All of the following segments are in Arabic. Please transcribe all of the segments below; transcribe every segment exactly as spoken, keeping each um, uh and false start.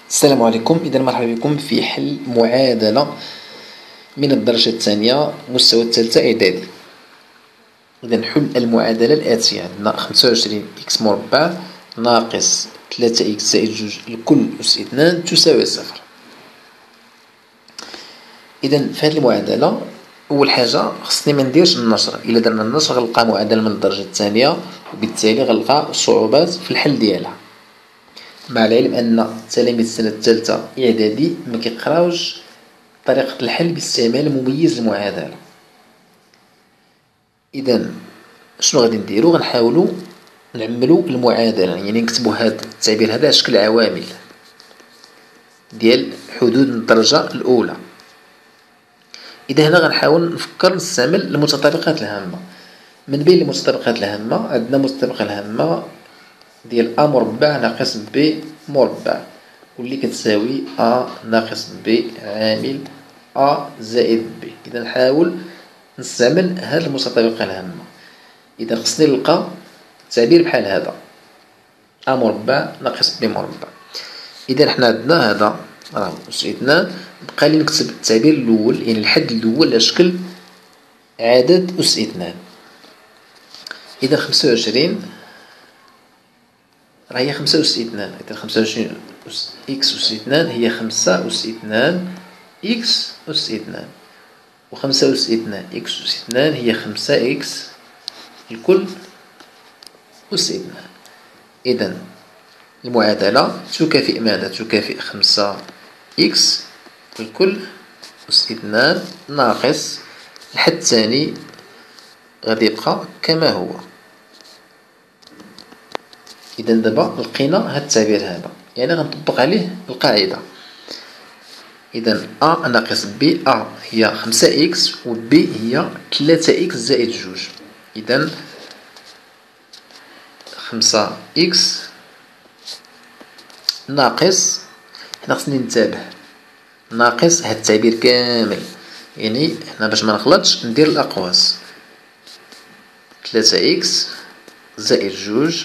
السلام عليكم. إذا مرحبا بكم في حل معادلة من الدرجة الثانية مستوى الثالثة إعدادي. إذا نحل المعادلة الآتية: عندنا خمسة وعشرين إكس مربع ناقص ثلاثة إكس زائد جوج الكل أس اثنان تساوي صفر. إذا في هذه المعادلة أول حاجة خصني منديرش النشر. إلا درنا النشر غنلقى معادلة من الدرجة الثانية، وبالتالي غنلقى صعوبات في الحل ديالها، مع العلم أن تلاميذ السنة الثالثة إعدادي مكيقراوش طريقة الحل باستعمال مميز المعادلة. إذا شنو غادي نديرو؟ غنحاولو نعملو المعادلة، يعني نكتبو هاد التعبير هذا على شكل عوامل ديال حدود الدرجة الأولى. إذا هنا غنحاول نفكر نستعمل المتطابقات الهامة. من بين المتطابقات الهامة عندنا المتطابقة الهامة ديال أ مربع ناقص ب مربع، واللي كتساوي أ ناقص ب عامل أ زائد ب. إذا نحاول نستعمل هاد المتطابقة الهامة. إذا خصني نلقى تعبير بحال هذا أ مربع ناقص ب مربع. إذا حنا عندنا هذا راه أس اثنان، بقى لي نكتب التعبير الأول، يعني الحد الأول على شكل عدد أس اثنان. إذا خمسة وعشرين راه هي خمسة أس اثنان. إذا خمسة وعشرين أس إكس أس اثنان هي خمسة أس اثنان إكس أس اثنان، وخمسة أس اثنان إكس أس اثنان هي خمسة إكس الكل أس اثنان. إذا المعادلة تكافئ ماذا؟ تكافئ خمسة إكس الكل أس اثنان ناقص الحد الثاني غادي يبقى كما هو. إذا دابا لقينا هاد التعبير هذا، يعني غنطبق عليه القاعدة. إذا أ ناقص ب، أ هي خمسة إكس و ب هي ثلاثة إكس زائد جوج. إذا خمسة إكس ناقص، حنا خصني ننتبه ناقص هاد التعبير كامل، يعني حنا باش منغلطش ندير الأقواس. ثلاثة إكس زائد جوج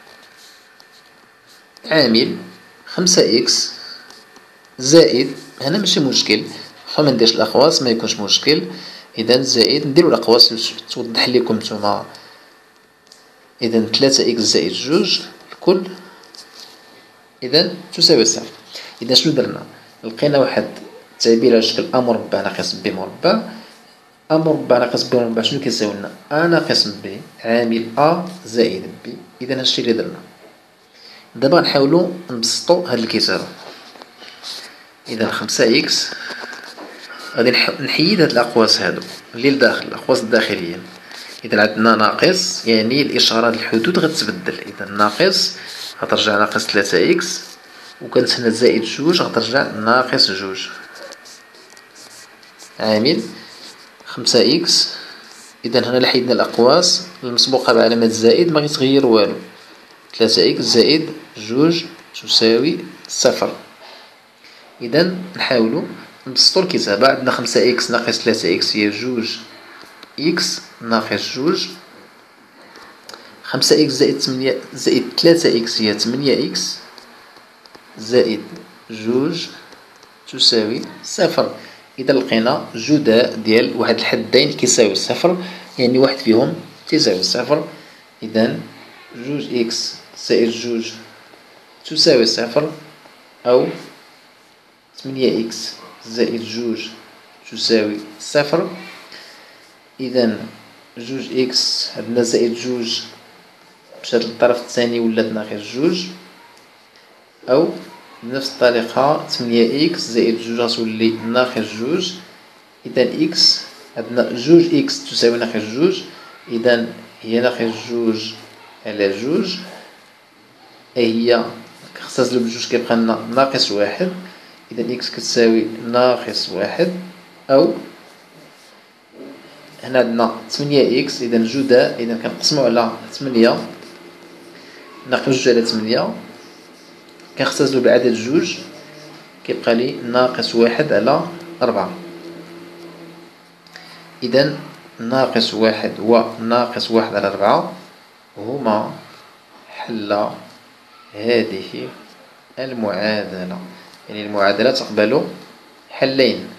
عامل خمسة إكس زائد، هنا ماشي مشكل، واخا منديرش الأقواس ما يكونش مشكل. إذا زائد نديرو الأقواس توضح ليكم نتوما. إذا ثلاثة إكس زائد جوج الكل إذا تساوي صفر. إذا شنو درنا؟ لقينا واحد التعبير على شكل أ مربع ناقص ب مربع. أ مربع ناقص ب مربع شنو كيساوي لنا؟ أ ناقص ب عامل أ زائد ب. إذا هادشي اللي درنا. دابا نحاولو نبسطو هاد الكتابة. إذا خمسة إكس غادي نحيد هاد الأقواس هادو اللي لداخل، الأقواس الداخلية. إذا عندنا ناقص يعني الإشارات الحدود غتتبدل. إذا ناقص غترجع ناقص ثلاثة إكس، وكانت هنا زائد جوج غترجع ناقص جوج عامل خمسة إكس. إذا هنا إلا حيدنا الأقواس المسبوقة بعلامة زائد ما غيتغير والو. ثلاثة إكس زائد جوج تساوي صفر. إذا نحاولو نبسطو الكتابة. عندنا خمسة إكس ناقص ثلاثة إكس هي جوج إكس ناقص جوج. خمسة إكس زائد تمنية زائد ثلاثة إكس هي ثمانية إكس زائد جوج تساوي صفر. إذا لقينا جداء ديال واحد الحدين كيساوي صفر، يعني واحد فيهم تيساوي صفر. إذا جوج إكس زائد جوج تساوي صفر، أو ثمانية إكس زائد جوج تساوي صفر. إذا جوج إكس عندنا زائد جوج مشات للطرف الثاني ولات ناقص جوج، أو بنفس الطريقة ثمانية إكس زائد جوج غتولي ناقص جوج. إذا إكس عندنا جوج إكس تساوي ناقص جوج، إذا هي ناقص جوج على جوج، أي هي خصها تضرب جوج كيبقى لنا ناقص واحد. إذا إكس كتساوي ناقص واحد، أو هنا عندنا ثمانية إكس إذا جداء، إذا كنقسمو على ثمانية ناقص جوج على ثمانية كنختزلو بعدد جوج كيبقى لي ناقص واحد على أربعة. إذا ناقص واحد وناقص واحد على أربعة هما حل هذه المعادلة. يعني المعادلة تقبل حلين.